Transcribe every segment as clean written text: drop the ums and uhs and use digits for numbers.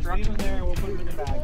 Leave them there and we'll put them in the bag.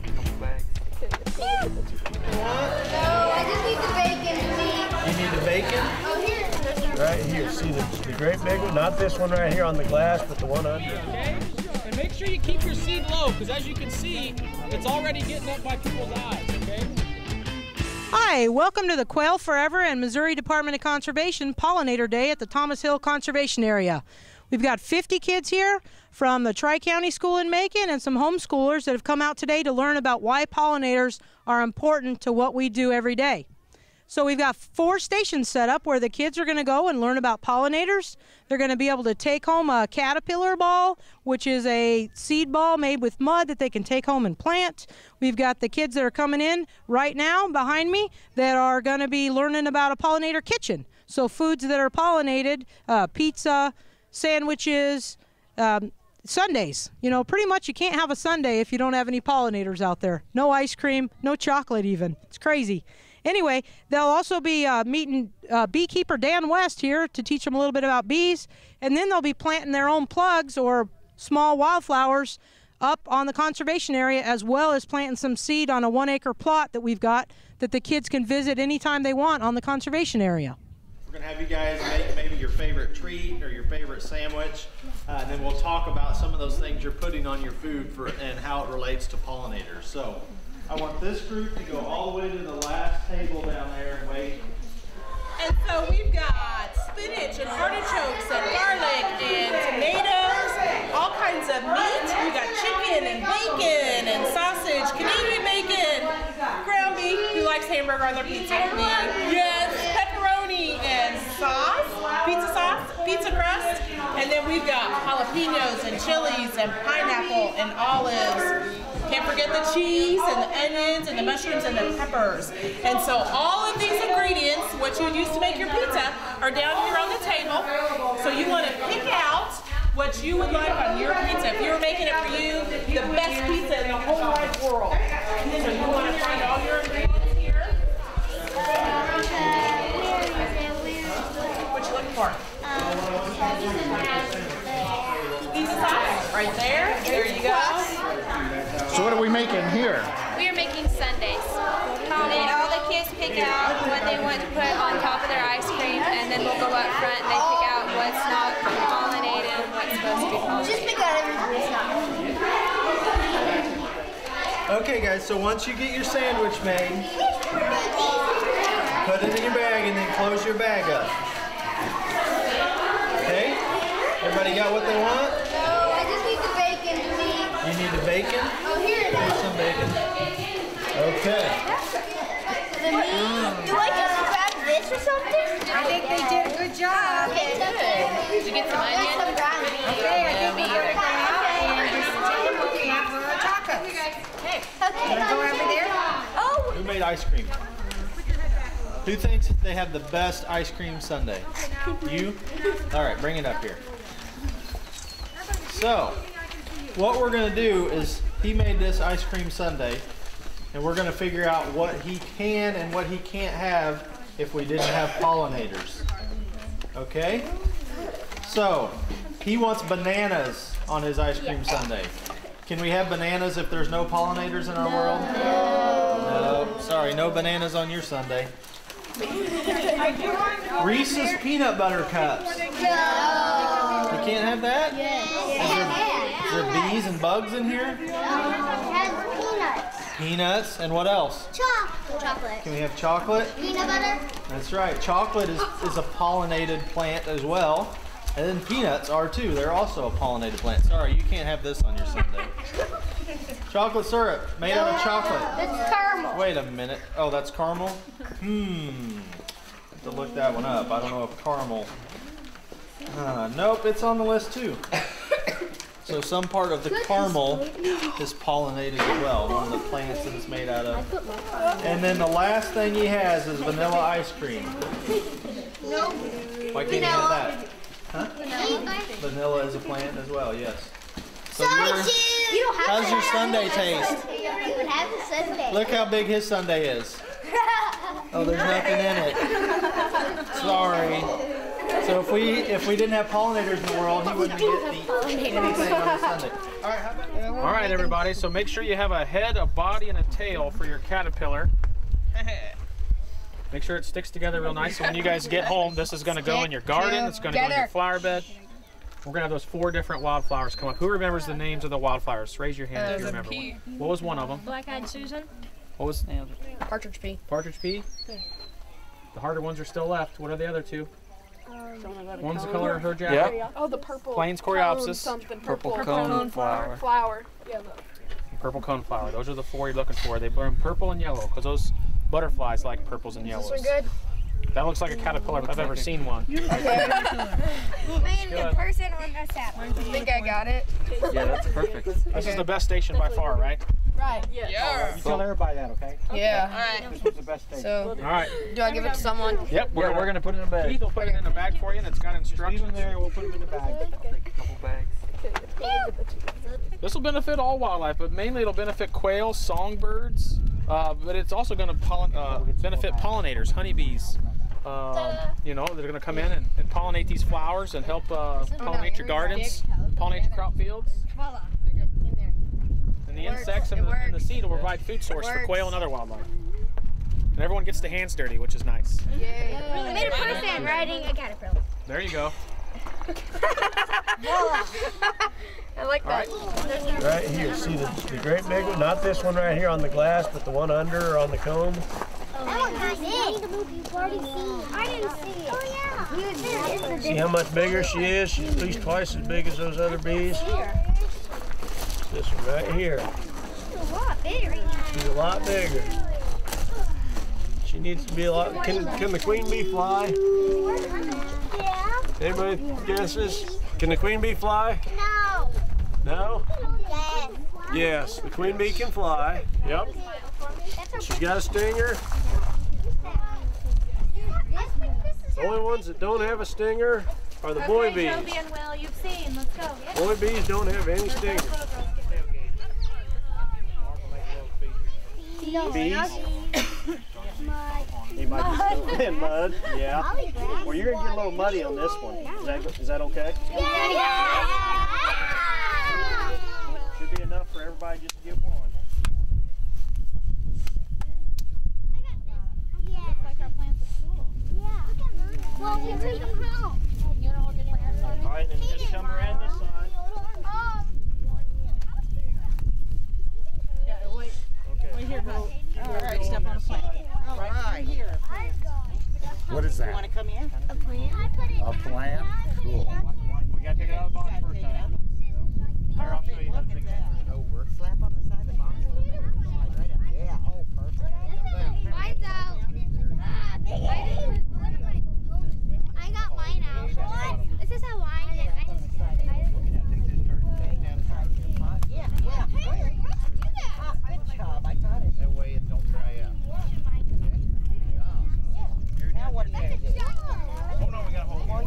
No, I just need the bacon to eat. You need the bacon? Oh, here. Right here. See the great big one? Not this one right here on the glass, but the one under. Okay? And make sure you keep your seed low, because as you can see, it's already getting up by people's eyes, okay? Hi, welcome to the Quail Forever and Missouri Department of Conservation Pollinator Day at the Thomas Hill Conservation Area. We've got 50 kids here from the Tri-County School in Macon and some homeschoolers that have come out today to learn about why pollinators are important to what we do every day. So we've got 4 stations set up where the kids are going to go and learn about pollinators. They're going to be able to take home a caterpillar ball, which is a seed ball made with mud that they can take home and plant. We've got the kids that are coming in right now behind me that are going to be learning about a pollinator kitchen. So foods that are pollinated, pizza, sandwiches, sundaes. You know, pretty much you can't have a sundae if you don't have any pollinators out there. No ice cream, no chocolate even. It's crazy. Anyway, they'll also be meeting beekeeper Dan West here to teach them a little bit about bees, and then they'll be planting their own plugs or small wildflowers up on the conservation area, as well as planting some seed on a 1-acre plot that we've got that the kids can visit anytime they want on the conservation area. We're going to have you guys make maybe your favorite treat or your favorite sandwich, and then we'll talk about some of those things you're putting on your food and how it relates to pollinators. So I want this group to go all the way to the last table down there and wait. And so we've got spinach and artichokes and garlic and tomatoes, all kinds of meat. We've got chicken and bacon and sausage, Canadian bacon, ground beef, who likes hamburger on their pizza? Yes, pepperoni and pizza crust. And then we've got jalapenos and chilies and pineapple and olives. Can't forget the cheese and the onions and the mushrooms and the peppers. And so all of these ingredients, what you would use to make your pizza, are down here on the table. So you want to pick out what you would like on your pizza. If you were making it for you, the best pizza in the whole wide world. So you want to find all your ingredients here. What you looking for? Pizza sauce, right there. There you go. So what are we making here? We are making sundaes. All the kids pick out what they want to put on top of their ice cream, and then we'll go up front and they pick out what's not pollinated and what's supposed to be pollinated. Just pick out everything that's not. Okay guys, so once you get your sandwich made, put it in your bag and then close your bag up. Okay? Everybody got what they want? No, I just need the bacon to eat. You need the bacon? Oh, here it Here's is. some bacon. Okay. The meat. Do I just grab this or something? I think they did a good job. Okay, good. Did you get some onion? Some ground beef. Okay, I think we're gonna go out and just have tacos. Okay. Wanna go over there? Oh. Who made ice cream? Who thinks they have the best ice cream sundae? You? All right, bring it up here. So, what we're going to do is he made this ice cream sundae, and we're going to figure out what he can and what he can't have if we didn't have pollinators. Okay? So, he wants bananas on his ice cream sundae. Can we have bananas if there's no pollinators in our world? No. Sorry, no bananas on your sundae. Reese's peanut butter cups. No. You can't have that? Is there bees and bugs in here? It has peanuts. Peanuts, and what else? Chocolate. Can we have chocolate? Peanut butter. That's right. Chocolate is a pollinated plant as well. And then peanuts are too. They're also a pollinated plant. Sorry, you can't have this on your sundae. Chocolate syrup made out of chocolate. It's caramel. Wait a minute. Oh, that's caramel? Have to look that one up. I don't know if caramel. Nope, it's on the list too. So some part of the caramel is pollinated as well, one of the plants that it's made out of. And then the last thing he has is vanilla ice cream. Nope. Why can't you have that? Huh? Vanilla is a plant as well, yes. So how's your sundae taste? You would have the sundae. Look how big his sundae is. Oh, there's nothing in it. Sorry. So if we didn't have pollinators in the world, he wouldn't get anything on his sundae. All right, how about All right, everybody, so make sure you have a head, a body, and a tail for your caterpillar. Make sure it sticks together real nice. So when you guys get home, this is going to go in your garden. It's going to go in your flower bed. We're going to have those 4 different wildflowers come up. Who remembers the names of the wildflowers? Raise your hand if you remember one. What was one of them? Black-eyed Susan. What was Partridge pea. Partridge pea? The harder ones are still left. What are the other 2? One's the color of her jacket. Yeah. Oh, the purple. Plains coreopsis. Something. Purple cone flower. Yeah. Purple cone flower. Those are the 4 you're looking for. They burn purple and yellow because those butterflies like purples and yellows. This one good? That looks like a caterpillar if I've ever seen one. Man, the person on the sap. I think I got it. Yeah, that's perfect. This is the best station by far, right? Right. Yeah. You tell everybody that, okay? Yeah. All right. This was the best station. So, All right. do I give it to someone? Yep, we're going to put it in a bag. Keith will put it in a bag for you, and it's got instructions. Leave them there, we'll put them in the bag. Couple bags. This will benefit all wildlife, but mainly it'll benefit quail, songbirds, but it's also going to benefit pollinators, honeybees. You know, they're going to come in and pollinate these flowers and help pollinate your gardens, pollinate your crop fields. And the insects and the seed will provide food source for quail and other wildlife. And everyone gets their hands dirty, which is nice. I made a person riding a caterpillar. There you go. I like that. Right here, see the great big one? Not this one right here on the glass, but the one under or on the comb. I didn't see it. Oh, yeah. See how much bigger she is? She's at least twice as big as those other bees. This one right here. She's a lot bigger. She's a lot bigger. She needs to be a lot. Can the queen bee fly? Yeah. Anybody guesses? Can the queen bee fly? No. No? Yes. Yes, the queen bee can fly. Yep. She's got a stinger. The only ones that don't have a stinger are the boy bees. Toby and Will, you've seen. Let's go. Boy bees don't have any stingers. Bees? He might be still in mud. Yeah. Well, you're going to get a little muddy on this one. Is that okay? Yeah. Should be enough for everybody just to get one. Well, you took them home. All right, then just come around this side. Wait here, Bo. All right, step on a plant. All right. Here. What is that? You want to come in? A plant. A plant? Cool. We got to take it out of the box first time. Here, I'll show you how to take it out. Over. Slap on the side of the box. Slide right up. Yeah. Oh, perfect. Mine's out. I got mine out. This is how mine is. Yeah. Good job. I got it. That way it don't dry out. Now what do you do? Oh, no, we got to hold one.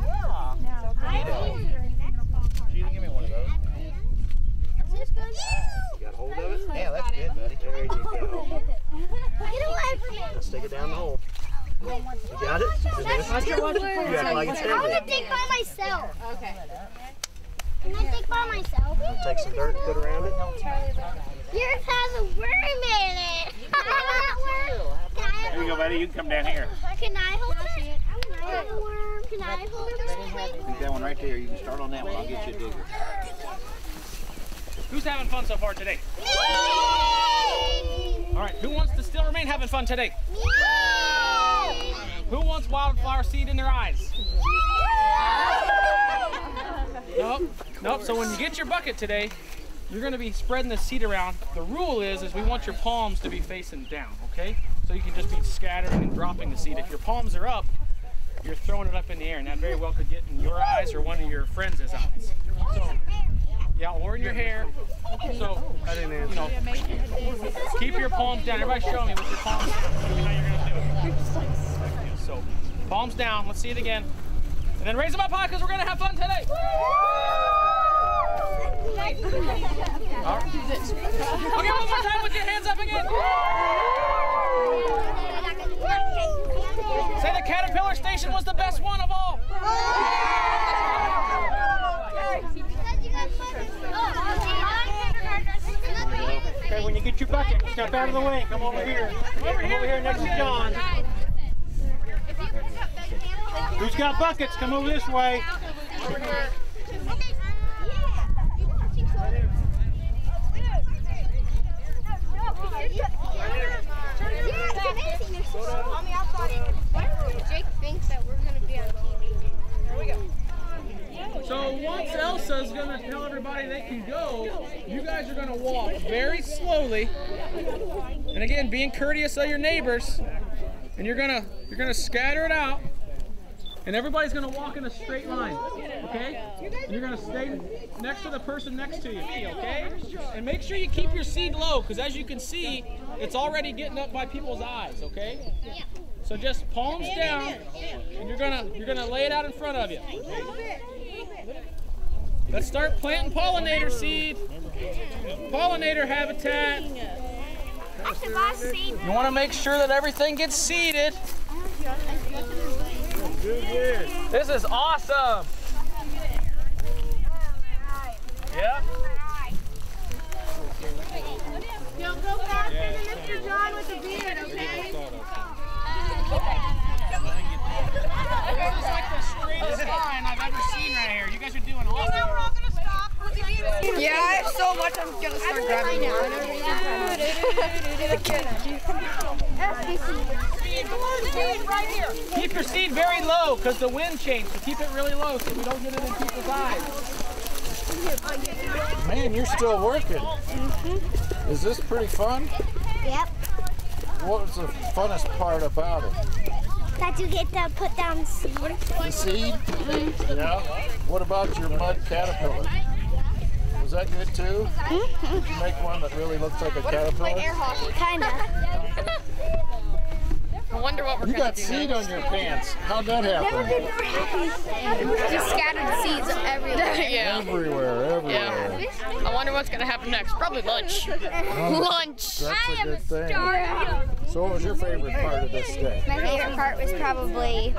Sheila, give me one of those. You got hold of it? Yeah, that's good, buddy. There you go. Get away from me. Let's stick it down the hole. You got it? That's too weird. You act like it's I want heavy. to dig by myself. Okay. Can I dig by myself? Take some dirt and put around it. Yours has a worm in it. There you go, buddy. You can come down here. Can I hold it? I have a worm. Can I hold it? That one right there. You can start on that one. I'll get you a digger. Who's having fun so far today? Yay! All right, who wants to still remain having fun today? Yay! Who wants wildflower seed in their eyes? Nope. Nope. So when you get your bucket today, you're going to be spreading the seed around. The rule is we want your palms to be facing down, okay? So you can just be scattering and dropping the seed. If your palms are up, you're throwing it up in the air, and that very well could get in your eyes or one of your friends' eyes. So, yeah, or in your hair. So, you know, keep your palms down. Everybody show me with your palms down. Show me how you're going to do it. So, palms down. Let's see it again. And then raise them up high because we're going to have fun today. All right. Okay, one more time with your hands up again. Say the caterpillar station was the best one of all. bucket. Step out of the way. Come over here. Come over here next to John. Who's got buckets? Come over this way. Over here. On the outside. Jake thinks that we're going to be on TV. There we go. So once Elsa's gonna tell everybody they can go, you guys are gonna walk very slowly. And again, being courteous of your neighbors. And you're gonna scatter it out. And everybody's gonna walk in a straight line, okay? And you're gonna stay next to the person next to you, okay? And make sure you keep your seed low, because as you can see, it's already getting up by people's eyes, okay? So just palms down, and you're gonna lay it out in front of you. Let's start planting pollinator seed, pollinator habitat. You want to make sure that everything gets seeded. This is awesome. Yep. Don't go faster than Mr. John with the beard, okay? This is like the straightest line I've ever seen right here. You guys are doing awesome. Now we're all going to stop. Yeah, I have so much I'm gonna start grabbing now. Right here. Keep your seed very low because the wind changed. So keep it really low so we don't get it in people's eyes. Man, you're still working. Is this pretty fun? Yep. What was the funnest part about it? That you get to put down the seed. The seed? Yeah. What about your mud caterpillar? Was that good too? Did you make one that really looks like a caterpillar? Kinda. I wonder what we're You gonna got do seed next. on your pants. How'd that happen? Just scattered seeds everywhere. Yeah. Everywhere. Yeah. I wonder what's gonna happen next. Probably lunch. Lunch. That's a good thing. So what was your favorite part of this day? My favorite part was probably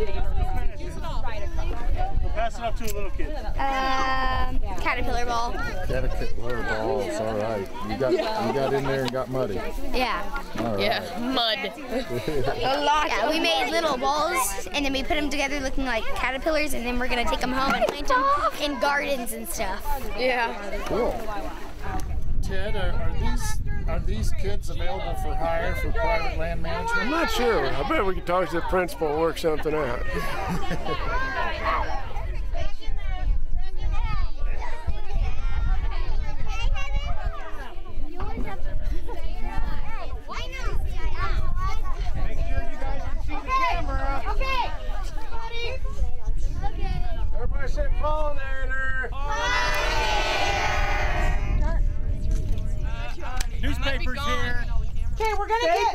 Pass it up to a little kid. caterpillar ball. Caterpillar balls, all right. You got in there and got muddy. Yeah. All right. Yeah. Mud. A lot. Yeah, we made little balls and then we put them together looking like caterpillars, and then we're gonna take them home and plant them in gardens and stuff. Yeah. Cool. Ted, are these kids available for hire for private land management? I'm not sure. I bet we could talk to the principal and work something out. Everybody say pollinator. Newspapers here. Okay, we're gonna get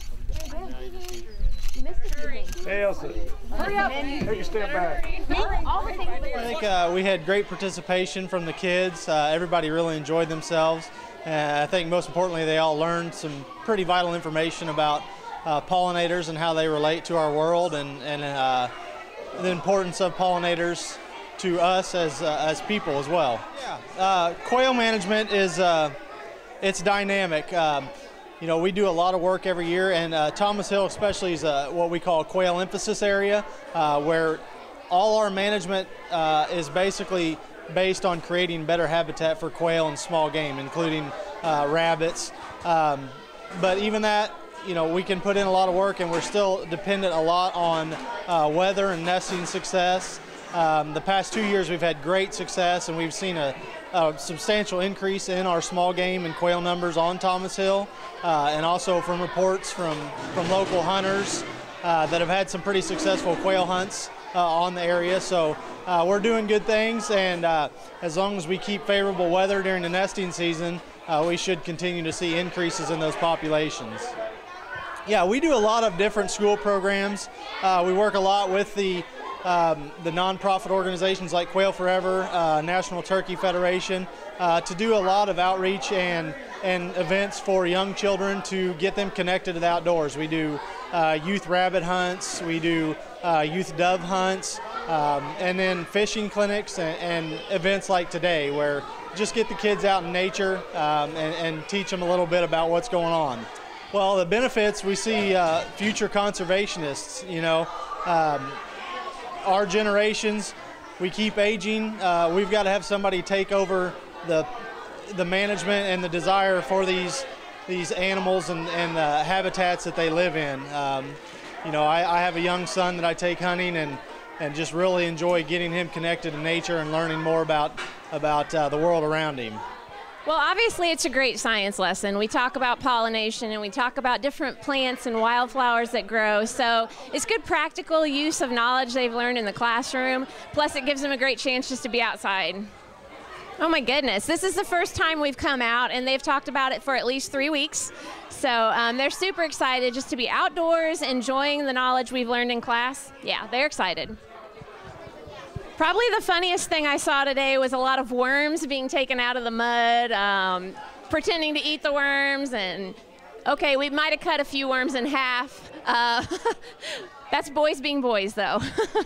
Hey, Elsa. Hurry up. Take a step back. I think we had great participation from the kids. Everybody really enjoyed themselves. I think most importantly, they all learned some pretty vital information about pollinators and how they relate to our world, and the importance of pollinators to us as people as well. Yeah. Quail management is it's dynamic. You know, we do a lot of work every year, and Thomas Hill especially is what we call a quail emphasis area, where all our management is basically based on creating better habitat for quail and small game, including rabbits. But even that, you know, we can put in a lot of work, and we're still dependent a lot on weather and nesting success. The past 2 years we've had great success, and we've seen a substantial increase in our small game and quail numbers on Thomas Hill, and also from reports from local hunters that have had some pretty successful quail hunts on the area. So we're doing good things, and as long as we keep favorable weather during the nesting season, we should continue to see increases in those populations. Yeah, we do a lot of different school programs. We work a lot with the nonprofit organizations like Quail Forever, National Turkey Federation, to do a lot of outreach and events for young children to get them connected to the outdoors. We do youth rabbit hunts, we do youth dove hunts, and then fishing clinics and events like today, where just get the kids out in nature and teach them a little bit about what's going on. Well, the benefits, we see future conservationists, you know, our generations, we keep aging. We've got to have somebody take over the management and the desire for these animals and the habitats that they live in. You know, I have a young son that I take hunting and just really enjoy getting him connected to nature and learning more about the world around him. Well, obviously it's a great science lesson. We talk about pollination and we talk about different plants and wildflowers that grow. So it's good practical use of knowledge they've learned in the classroom. Plus it gives them a great chance just to be outside. Oh my goodness, this is the first time we've come out and they've talked about it for at least 3 weeks. So they're super excited just to be outdoors, enjoying the knowledge we've learned in class. Yeah, they're excited. Probably the funniest thing I saw today was a lot of worms being taken out of the mud, pretending to eat the worms, and okay, we might have cut a few worms in half. That's boys being boys, though.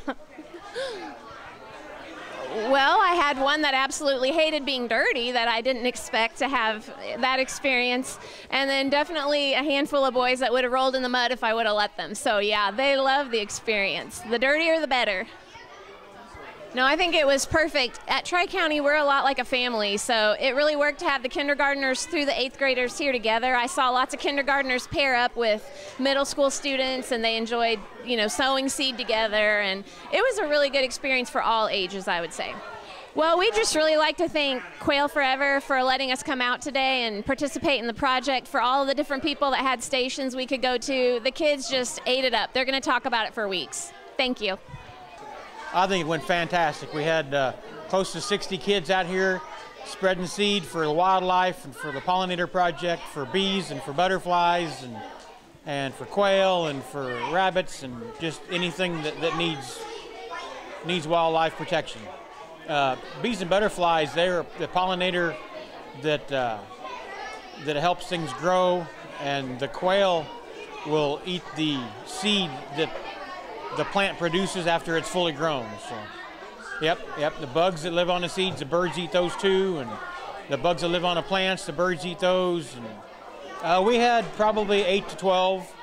Well, I had one that absolutely hated being dirty, that I didn't expect to have that experience, and then definitely a handful of boys that would have rolled in the mud if I would have let them. So yeah, they love the experience. The dirtier, the better. No, I think it was perfect. At Tri-County, we're a lot like a family, so it really worked to have the kindergartners through the 8th graders here together. I saw lots of kindergartners pair up with middle school students, and they enjoyed, you know, sowing seed together, and it was a really good experience for all ages, I would say. Well, we just really like to thank Quail Forever for letting us come out today and participate in the project, for all of the different people that had stations we could go to. The kids just ate it up. They're going to talk about it for weeks. Thank you. I think it went fantastic. We had close to 60 kids out here spreading seed for the wildlife and for the pollinator project, for bees and for butterflies and for quail and for rabbits and just anything that needs wildlife protection. Bees and butterflies, they're the pollinator that helps things grow, and the quail will eat the seed that the plant produces after it's fully grown. So, yep, the bugs that live on the seeds, the birds eat those too, and the bugs that live on the plants, the birds eat those. And we had probably 8 to 12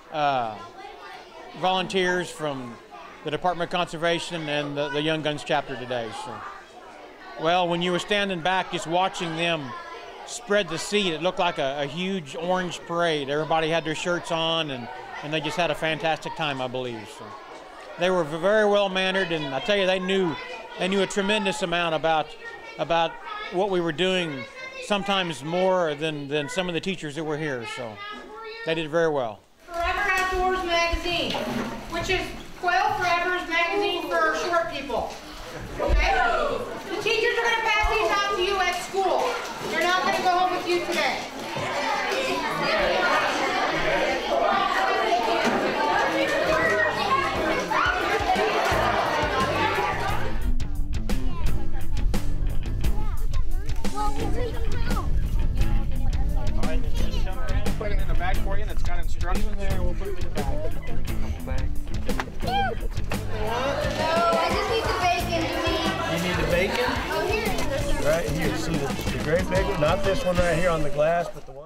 volunteers from the Department of Conservation and the Young Guns chapter today. So, well, when you were standing back just watching them spread the seed, it looked like a huge orange parade. Everybody had their shirts on, and they just had a fantastic time, I believe. So they were very well mannered, and I tell you, they knew a tremendous amount about what we were doing, sometimes more than some of the teachers that were here. So they did very well. Forever Outdoors magazine, which is Quail Forever's magazine for short people. Okay? The teachers are going to pass these out to you at school. They're not going to go home with you today. Put it in the bag for you, and it's got instructions there. We'll put it in the bag. I just need the bacon to me. You need the bacon? Oh, here. Right here, see the great big one, not this one right here on the glass, but the